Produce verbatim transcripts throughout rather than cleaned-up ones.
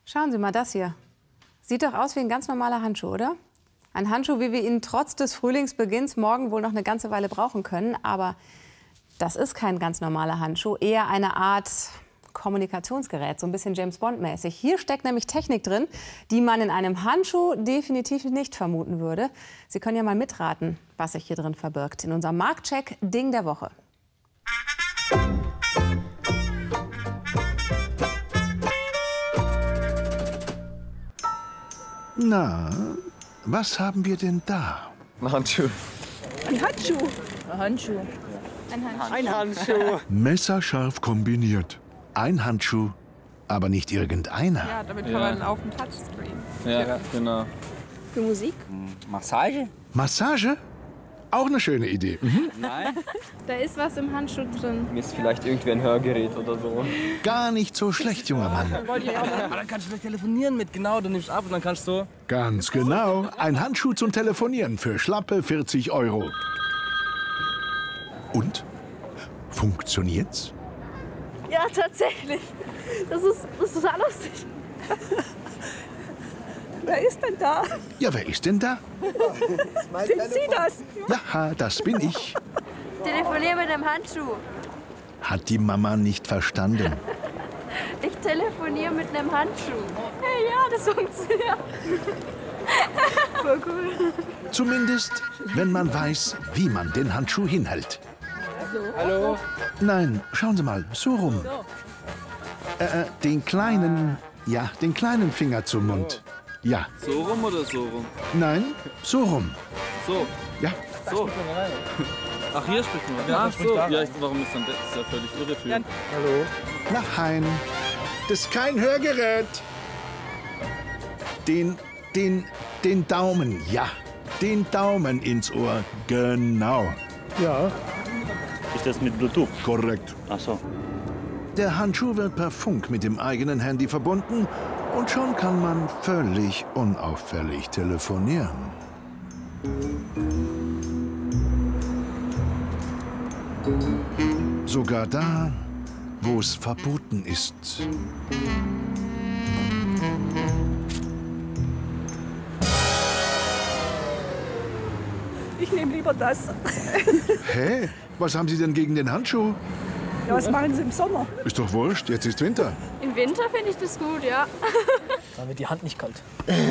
Schauen Sie mal das hier. Sieht doch aus wie ein ganz normaler Handschuh, oder? Ein Handschuh, wie wir ihn trotz des Frühlingsbeginns morgen wohl noch eine ganze Weile brauchen können. Aber das ist kein ganz normaler Handschuh, eher eine Art Kommunikationsgerät, so ein bisschen James-Bond-mäßig. Hier steckt nämlich Technik drin, die man in einem Handschuh definitiv nicht vermuten würde. Sie können ja mal mitraten, was sich hier drin verbirgt. In unserem Marktcheck Ding der Woche. Na, was haben wir denn da? Ein Handschuh. Ein Handschuh. Ein Handschuh. Ein Handschuh. Ein Handschuh. Messerscharf kombiniert. Ein Handschuh, aber nicht irgendeiner. Ja, damit kann Ja. man auf dem Touchscreen. Ja, ja, genau. Für Musik? Massage? Massage? Auch eine schöne Idee. Mhm. Nein. Da ist was im Handschuh drin. Ist vielleicht irgendwie ein Hörgerät oder so. Gar nicht so schlecht, junger Mann. Aber dann kannst du vielleicht telefonieren mit, genau, du nimmst ab und dann kannst du so. Ganz genau. Ein Handschuh zum Telefonieren für schlappe vierzig Euro. Und? Funktioniert's? Ja, tatsächlich. Das ist, das ist total lustig. Wer ist denn da? Ja, wer ist denn da? Sind Sie das? Ja, das bin ich. Telefoniere mit einem Handschuh. Hat die Mama nicht verstanden. Ich telefoniere mit einem Handschuh. Hey, ja, das funktioniert. Voll cool. Zumindest, wenn man weiß, wie man den Handschuh hinhält. Hallo? Nein, schauen Sie mal, so rum. Äh, äh, den kleinen, ja, den kleinen Finger zum Mund. Ja, So rum oder so rum? nein, so rum. So. Ja, So. Ach, hier spricht man. Ja, Ach so. Ja, ich, warum ist dann das? Das ist ja völlig irreführend. Hallo? nach Hein. Das ist kein Hörgerät. Den, den, den Daumen, ja. Den Daumen ins Ohr, genau. Ja. Ist das mit Bluetooth? Korrekt. Ach so. Der Handschuh wird per Funk mit dem eigenen Handy verbunden und schon kann man völlig unauffällig telefonieren. Sogar da, wo es verboten ist. Ich nehme lieber das. Hä? Was haben Sie denn gegen den Handschuh? Ja, was machen Sie im Sommer? Ist doch wurscht, jetzt ist Winter. Im Winter finde ich das gut, ja. Dann wird die Hand nicht kalt.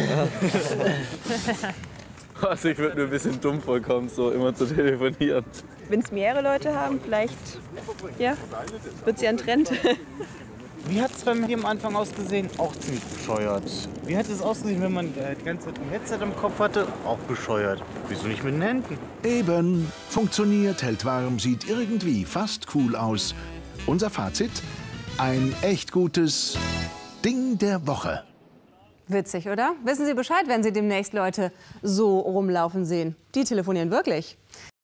Also ich würde mir ein bisschen dumm vorkommen, so immer zu telefonieren. Wenn es mehrere Leute haben, vielleicht ja, wird es ja ein Trend. Wie hat es bei mir am Anfang ausgesehen? Auch ziemlich bescheuert. Wie hat es ausgesehen, wenn man die ganze Zeit ein Headset am Kopf hatte? Auch bescheuert. Wieso nicht mit den Händen? Eben, funktioniert, hält warm, sieht irgendwie fast cool aus. Unser Fazit? Ein echt gutes Ding der Woche. Witzig, oder? Wissen Sie Bescheid, wenn Sie demnächst Leute so rumlaufen sehen? Die telefonieren wirklich.